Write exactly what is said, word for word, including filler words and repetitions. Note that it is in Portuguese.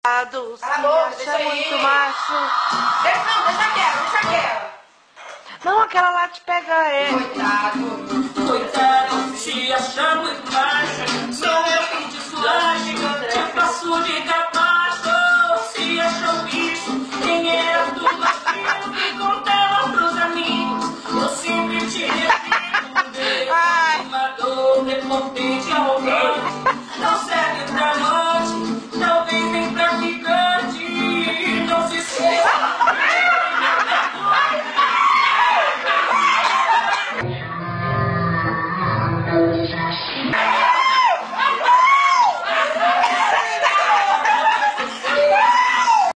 Coitado, se Amor, acha deixa aí. muito macho. Deixa, não, deixa aquela, deixa aquela. Não, aquela lá te pega ele. Coitado. Coitado, se acha muito macho.